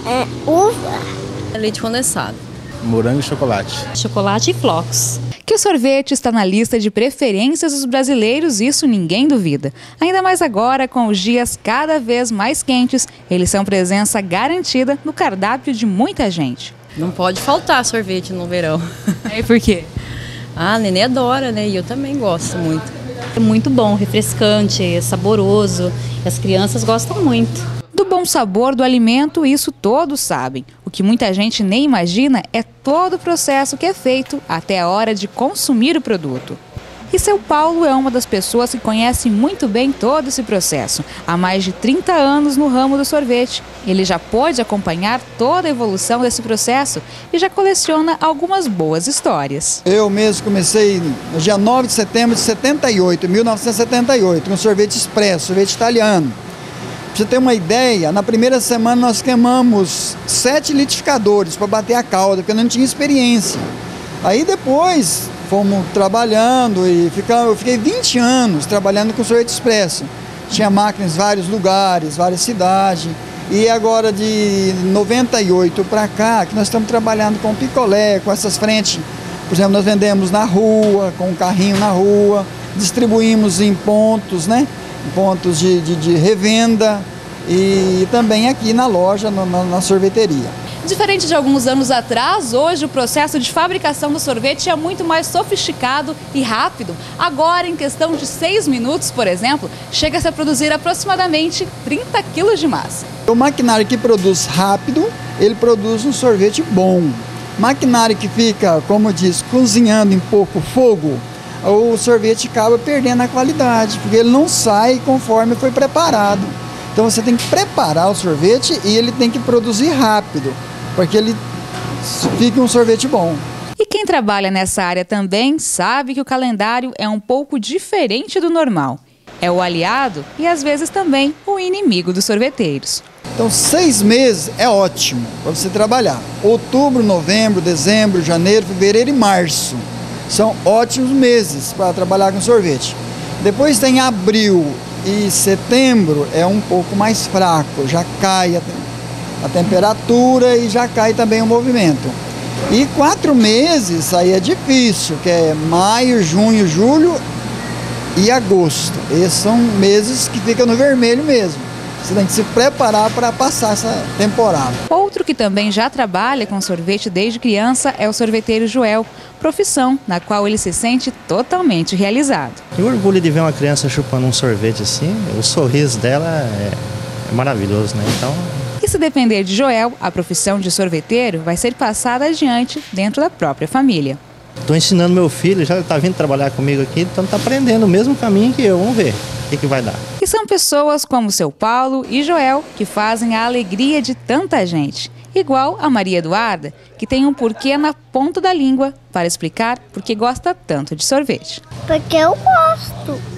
É uva. Leite condensado. Morango e chocolate. Chocolate e flocos. Que o sorvete está na lista de preferências dos brasileiros, isso ninguém duvida. Ainda mais agora, com os dias cada vez mais quentes, eles são presença garantida no cardápio de muita gente. Não pode faltar sorvete no verão. E por quê? A Nenê adora, né? E eu também gosto muito. É muito bom, refrescante, é saboroso. E as crianças gostam muito. Do bom sabor do alimento, isso todos sabem. O que muita gente nem imagina é todo o processo que é feito até a hora de consumir o produto. E seu Paulo é uma das pessoas que conhece muito bem todo esse processo. Há mais de 30 anos no ramo do sorvete. Ele já pôde acompanhar toda a evolução desse processo e já coleciona algumas boas histórias. Eu mesmo comecei no dia 9 de setembro de 1978, com sorvete expresso, sorvete italiano. Pra você ter uma ideia, na primeira semana nós queimamos 7 litificadores para bater a calda, porque eu não tinha experiência. Aí depois fomos trabalhando e eu fiquei 20 anos trabalhando com sorvete expresso. Tinha máquinas em vários lugares, várias cidades. E agora de 98 para cá, que nós estamos trabalhando com picolé, com essas frentes. Por exemplo, nós vendemos na rua, com um carrinho na rua, distribuímos em pontos, né? Pontos de revenda e também aqui na loja, na sorveteria. Diferente de alguns anos atrás, hoje o processo de fabricação do sorvete é muito mais sofisticado e rápido. Agora, em questão de 6 minutos, por exemplo, chega-se a produzir aproximadamente 30 quilos de massa. O maquinário que produz rápido, ele produz um sorvete bom. Maquinário que fica, como diz, cozinhando em pouco fogo, o sorvete acaba perdendo a qualidade, porque ele não sai conforme foi preparado. Então você tem que preparar o sorvete e ele tem que produzir rápido, para que ele fique um sorvete bom. E quem trabalha nessa área também sabe que o calendário é um pouco diferente do normal. É o aliado e às vezes também o inimigo dos sorveteiros. Então 6 meses é ótimo para você trabalhar. Outubro, novembro, dezembro, janeiro, fevereiro e março. São ótimos meses para trabalhar com sorvete. Depois tem abril e setembro, é um pouco mais fraco, já cai a temperatura e já cai também o movimento. E 4 meses aí é difícil, que é maio, junho, julho e agosto. Esses são meses que ficam no vermelho mesmo. Você tem que se preparar para passar essa temporada. Outro que também já trabalha com sorvete desde criança é o sorveteiro Joel, profissão na qual ele se sente totalmente realizado. E o orgulho de ver uma criança chupando um sorvete assim, o sorriso dela é maravilhoso, né? Então... E se depender de Joel, a profissão de sorveteiro vai ser passada adiante dentro da própria família. Estou ensinando meu filho, já está vindo trabalhar comigo aqui, então está aprendendo o mesmo caminho que eu. Vamos ver o que vai dar. E são pessoas como seu Paulo e Joel que fazem a alegria de tanta gente. Igual a Maria Eduarda, que tem um porquê na ponta da língua para explicar por que gosta tanto de sorvete. Porque eu gosto.